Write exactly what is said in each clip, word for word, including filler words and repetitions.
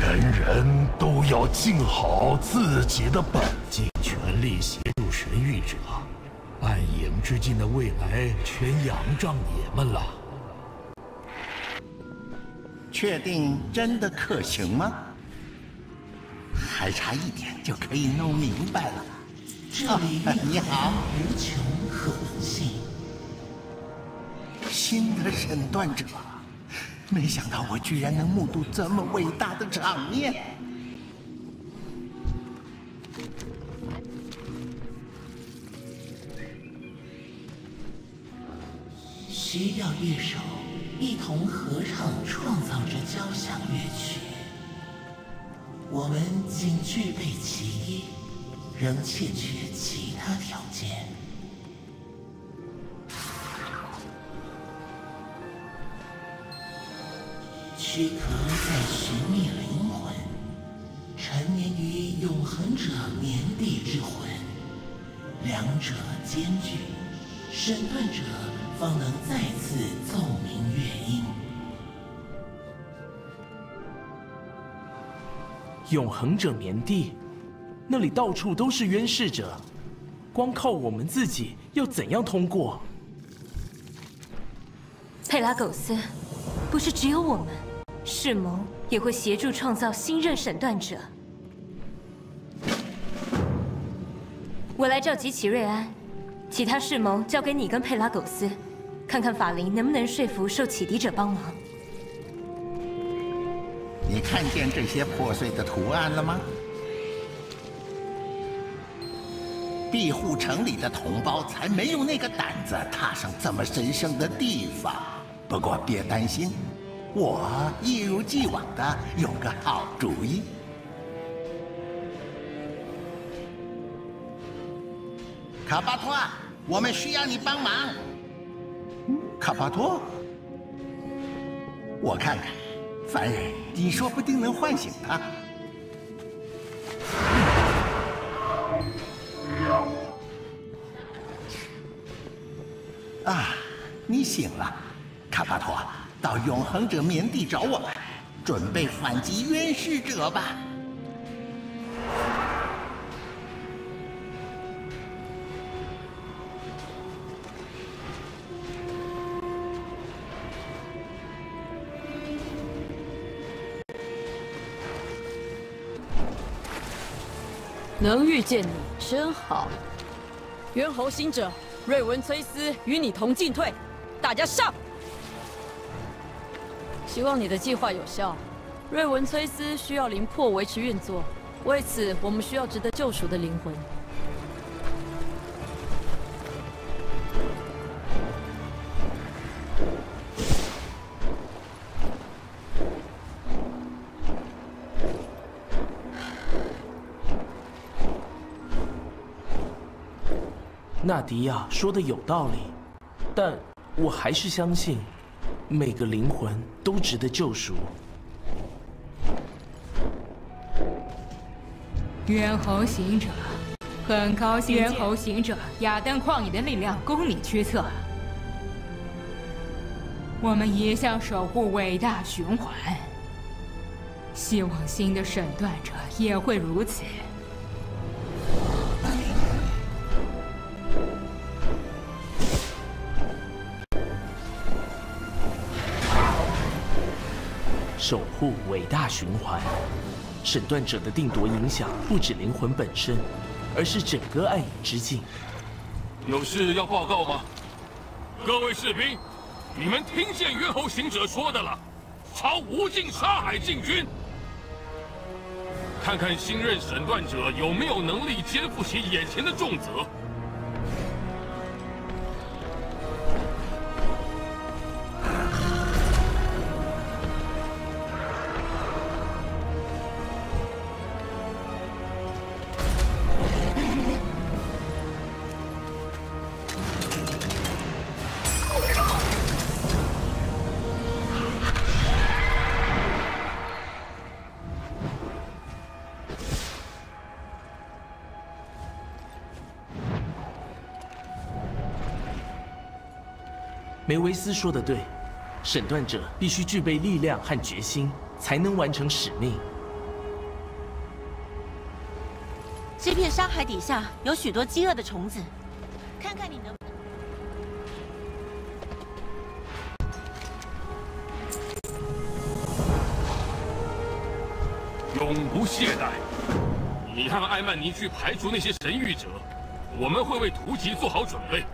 人人都要尽好自己的本， 尽全力协助神谕者。暗影之境的未来全仰仗你们了。 确定真的可行吗？还差一点就可以弄明白了。 这里蕴含无穷可能性。 新的审断者。 没想到我居然能目睹这么伟大的场面！ 需要乐手一同合唱，创造这交响乐曲。我们仅具备其一，仍欠缺其他条件。 躯壳在寻觅灵魂，沉眠于永恒者绵地之魂，两者兼具，审断者方能再次奏鸣乐音。 永恒者绵地，那里到处都是冤视者，光靠我们自己要怎样通过？ 佩拉苟斯，不是只有我们。 世盟也会协助创造新任审断者。我来召集齐瑞安，其他世盟交给你跟佩拉苟斯，看看法灵能不能说服受启迪者帮忙。 你看见这些破碎的图案了吗？庇护城里的同胞才没有那个胆子踏上这么神圣的地方。不过别担心。 我一如既往的有个好主意。卡巴托，我们需要你帮忙。卡巴托，我看看，凡人，你说不定能唤醒他。啊，你醒了，卡巴托。 到永恒者绵地找我们，准备反击冤视者吧。 能遇见你真好。猿猴行者瑞文崔斯与你同进退，大家上！ 希望你的计划有效。瑞文崔斯需要灵魄维持运作，为此我们需要值得救赎的灵魂。 纳迪亚说的有道理，但我还是相信。 每个灵魂都值得救赎。 猿猴行者，很高兴猿猴行者亚登旷野的力量供你驱策。我们一向守护伟大循环，希望新的审断者也会如此。 守护伟大循环，审断者的定夺影响不止灵魂本身，而是整个暗影之境。 有事要报告吗？各位士兵，你们听见猿猴行者说的了，朝无尽沙海进军。看看新任审断者有没有能力肩负起眼前的重责。 梅维斯说的对，审断者必须具备力量和决心，才能完成使命。 这片山海底下有许多饥饿的虫子，看看你能。 永不懈怠！你和艾曼尼去排除那些神谕者，我们会为突袭做好准备。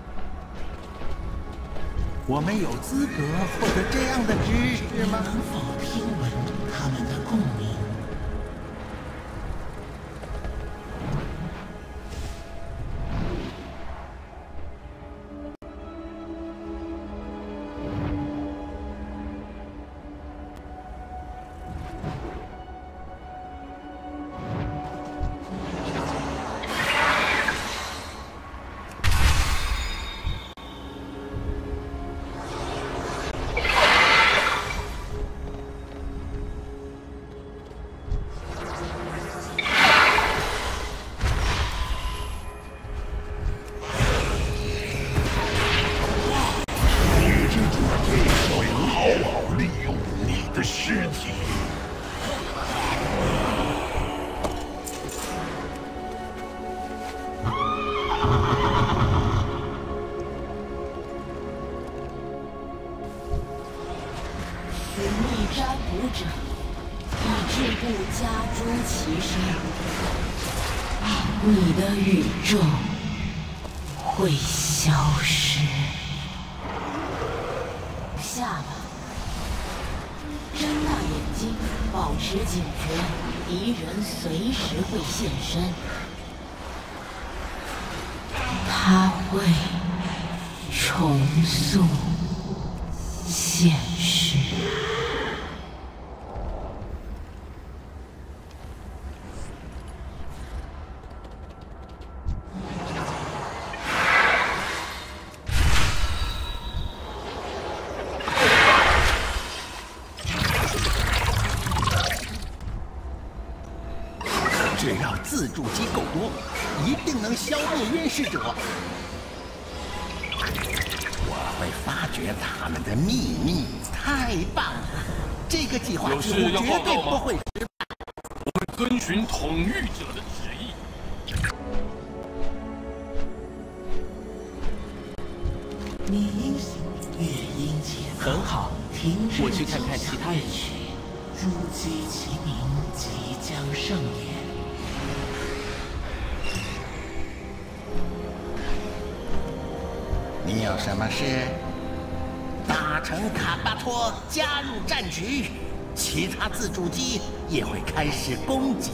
我们有资格获得这样的知识吗？ 能否听闻他们的共鸣？ 你的宇宙会消失。下吧，睁大眼睛，保持警觉，敌人随时会现身。他会重塑现实。 只要自助机够多，一定能消灭冤视者。我会发掘他们的秘密，太棒了！这个计划有似乎事要绝对报告吗？ 不会失败。 我会遵循统御者的旨意。 你阴行越阴且很好，我去看看其他人去。 诸姬其名即将上演。 你有什么事？打成卡巴托加入战局，其他自助机也会开始攻击。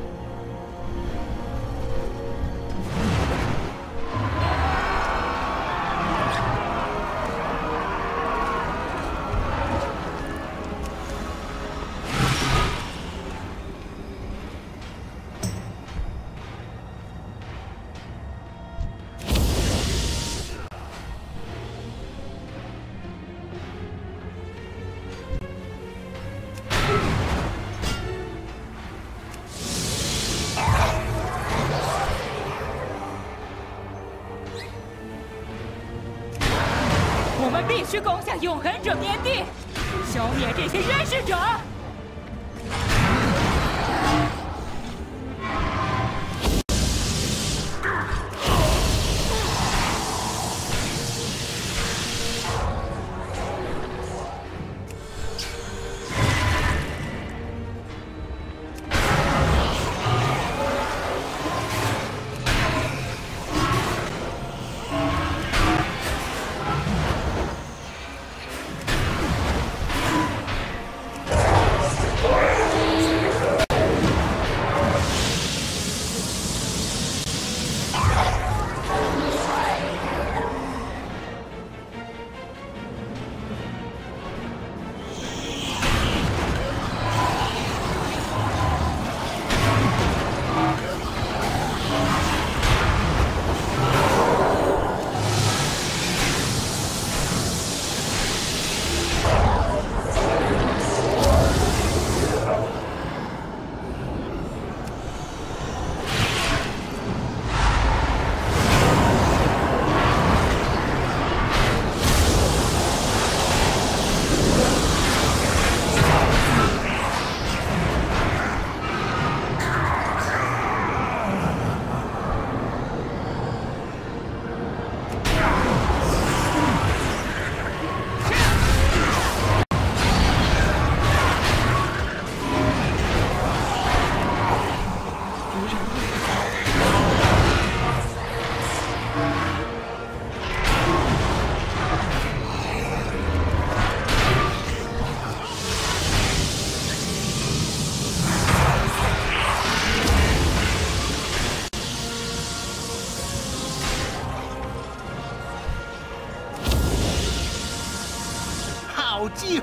我们必须攻下永恒者棉地，消灭这些冤视者。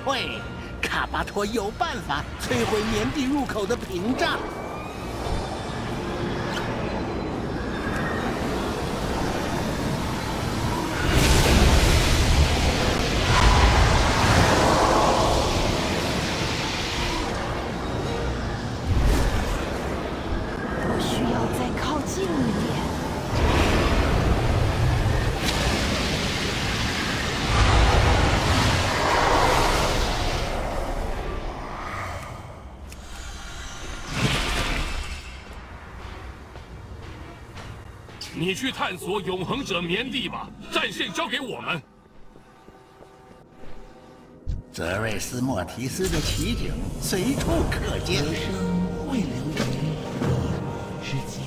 会，卡巴托有办法摧毁棉地入口的屏障。 我需要再靠近一点。 你去探索永恒者棉地吧，战线交给我们。 泽瑞斯莫提斯的奇景随处可见， 歌声汇流于你我之间。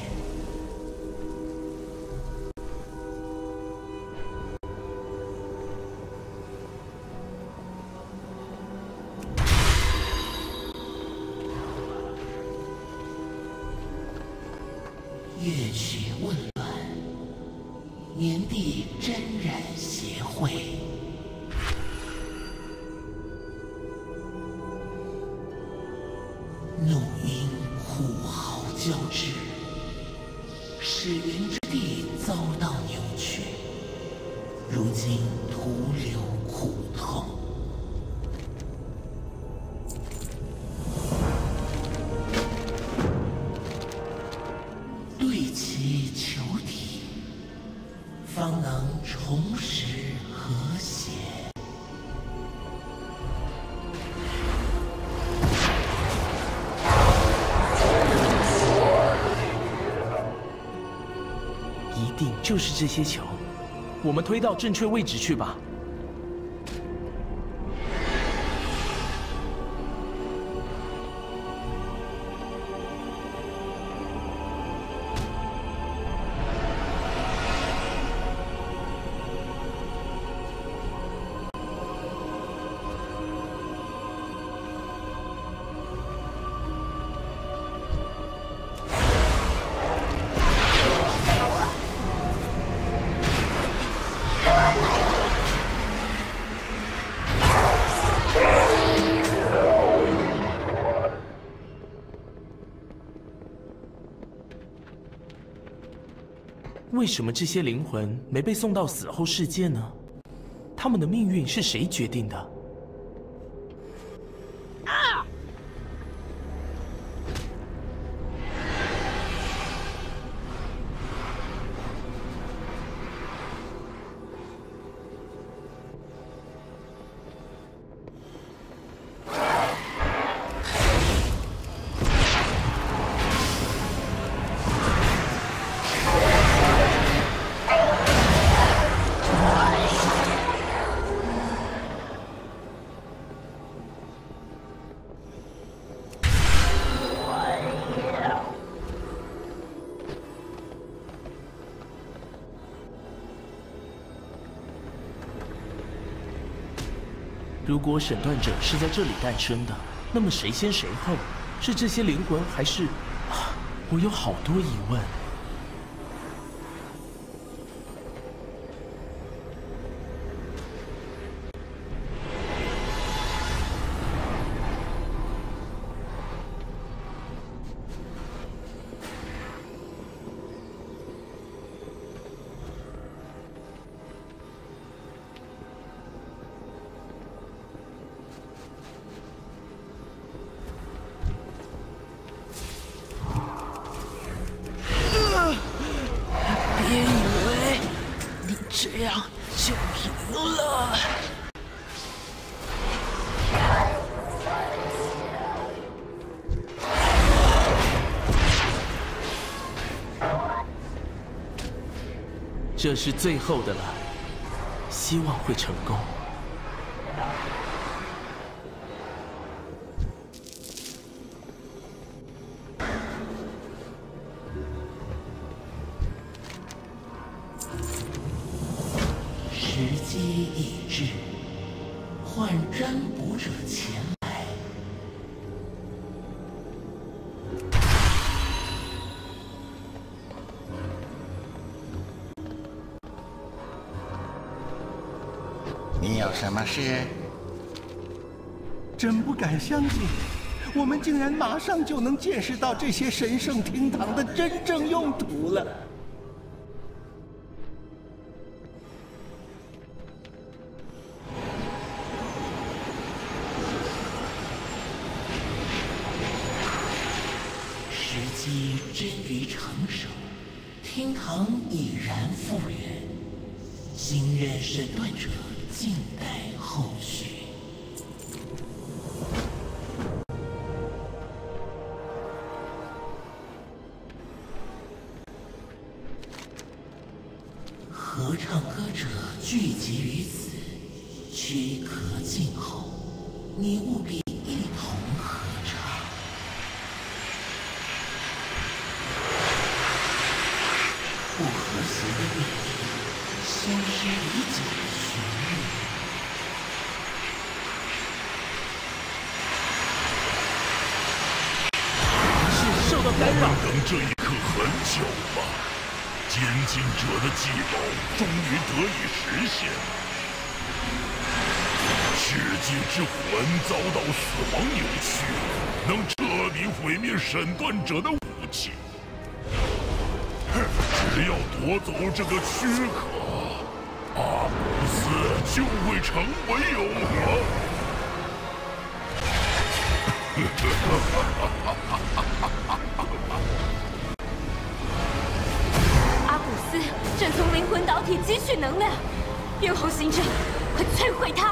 乐曲混乱，棉地真染协会。 怒音呼号交织，使云之地遭到扭曲，如今徒留苦痛。对齐球体，方能重拾和谐。 一定就是这些球，我们推到正确位置去吧。为什么这些灵魂没被送到死后世界呢？他们的命运是谁决定的？啊！如果审断者是在这里诞生的，那么谁先谁后？是这些灵魂，还是……啊，我有好多疑问。别以为你这样就赢了。这是最后的了，希望会成功。 时机已至，唤占卜者前来。 你有什么事？ 真不敢相信，我们竟然马上就能见识到这些神圣厅堂的真正用途了。 时机臻于成熟，厅堂已然复原，新任审断者静待后续。合唱歌者聚集于此，躯壳静候，你务必一同合唱。不和谐的乐曲，消失已久的旋律。 是受到干扰。 等这一刻很久了。监禁者的计谋终于得以实现，世界之魂遭到死亡扭曲，能彻底毁灭审断者的武器。只要夺走这个躯壳，阿古斯就会成为永恒。 正从灵魂导体汲取能量，咽喉行者，快摧毁它！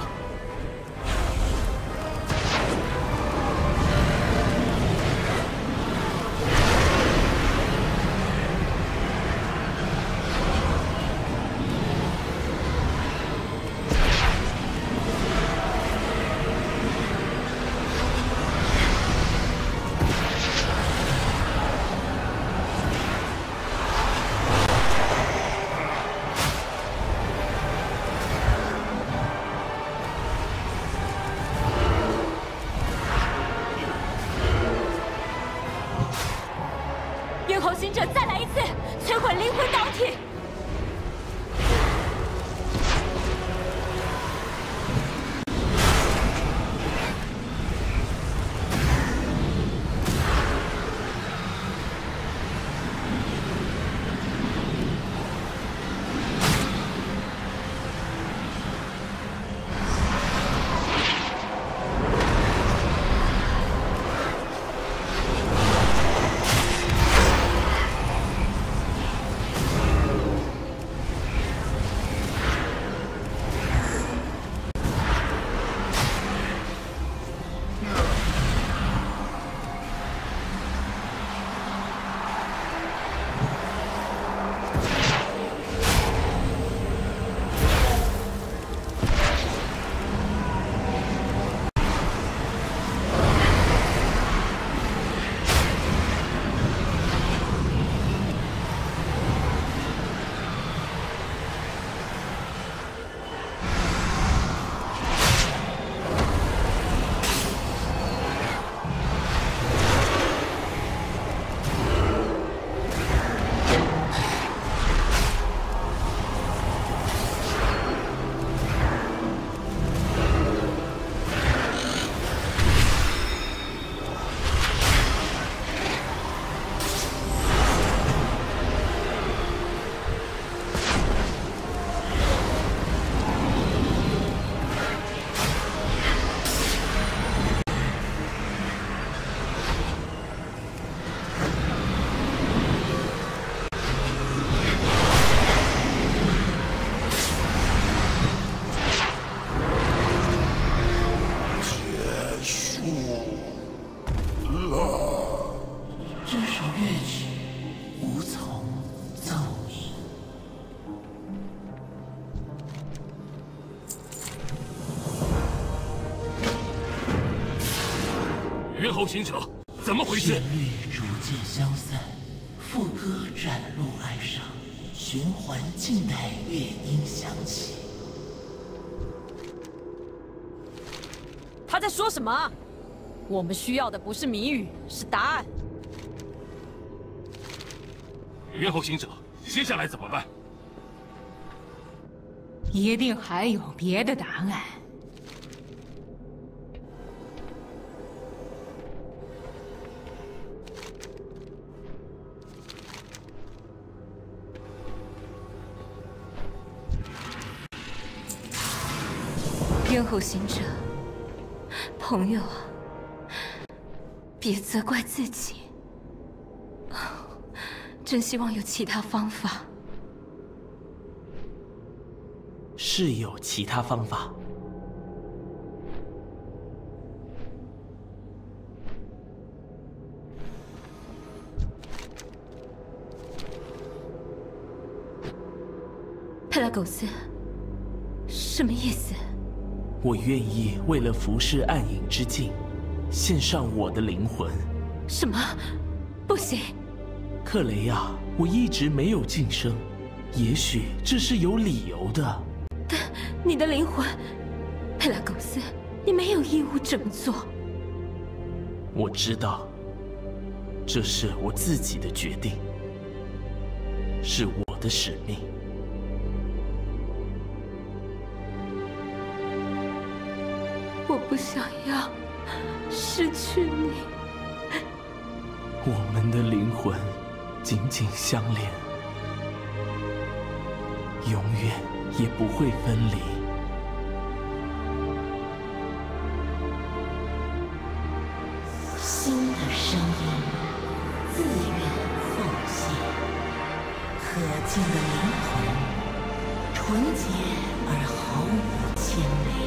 行者，再来一次，摧毁灵魂导体！ 猿猴行者，怎么回事？ 旋律逐渐消散，副歌展露哀伤，循环静待乐音响起。 他在说什么？我们需要的不是谜语，是答案。 猿猴行者，接下来怎么办？ 一定还有别的答案。 冤侯行者，朋友啊，别责怪自己。真希望有其他方法。 是有其他方法。 佩拉苟斯，什么意思？ 我愿意为了服侍暗影之境，献上我的灵魂。 什么？不行！ 克雷亚，我一直没有晋升，也许这是有理由的。 但你的灵魂，佩拉苟斯，你没有义务这么做。 我知道，这是我自己的决定，是我的使命。 我不想要失去你。 我们的灵魂紧紧相连，永远也不会分离。 新的声音自愿奉献，可敬的灵魂，纯洁而毫无牵累。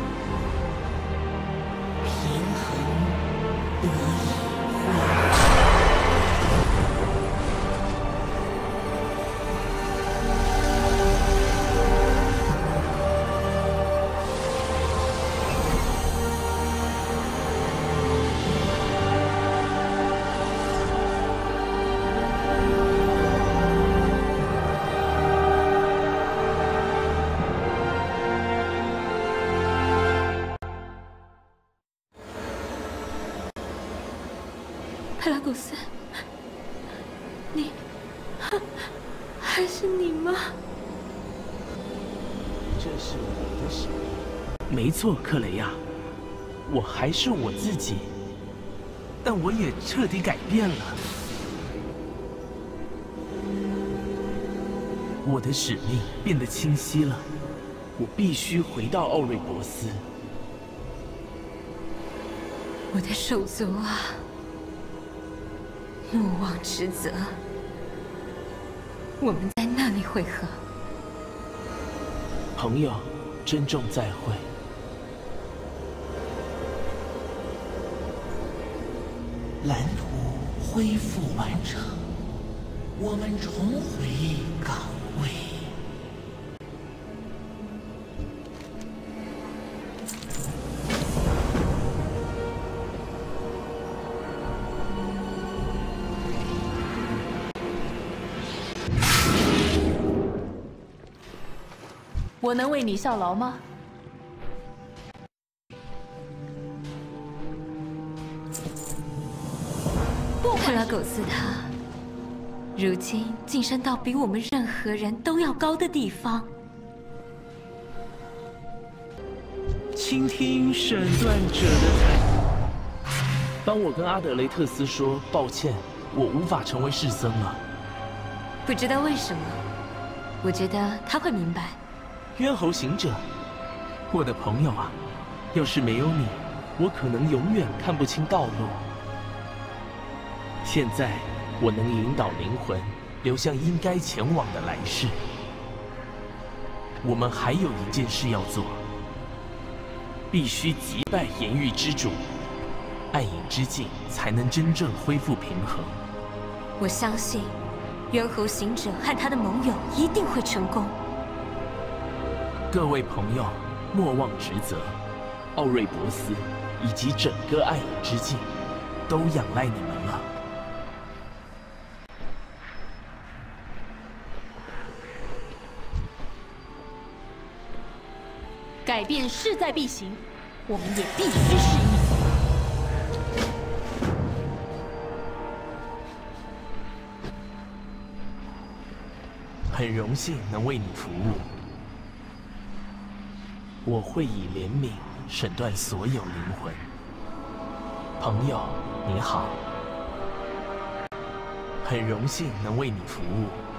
平衡得以恢复。 佩拉苟斯，你还是你吗？ 这是我的使命。没错，克雷亚，我还是我自己，但我也彻底改变了。我的使命变得清晰了，我必须回到奥瑞博斯。 我的手足啊！莫忘职责，我们在那里会合。 朋友，珍重再会。 蓝图恢复完成，我们重回岗位。 我能为你效劳吗？ 佩拉苟斯他，如今晋升到比我们任何人都要高的地方。 倾听审断者的态。当我跟阿德雷特斯说抱歉，我无法成为世僧了。 不知道为什么，我觉得他会明白。 冤侯行者，我的朋友啊，要是没有你，我可能永远看不清道路。现在我能引导灵魂流向应该前往的来世。我们还有一件事要做，必须击败炎域之主，暗影之境才能真正恢复平衡。 我相信冤侯行者和他的盟友一定会成功。 各位朋友，莫忘职责。奥瑞博斯以及整个暗影之境都仰赖你们了。 改变势在必行，我们也必须适应。 很荣幸能为你服务。我会以怜悯审断所有灵魂。朋友，你好。很荣幸能为你服务。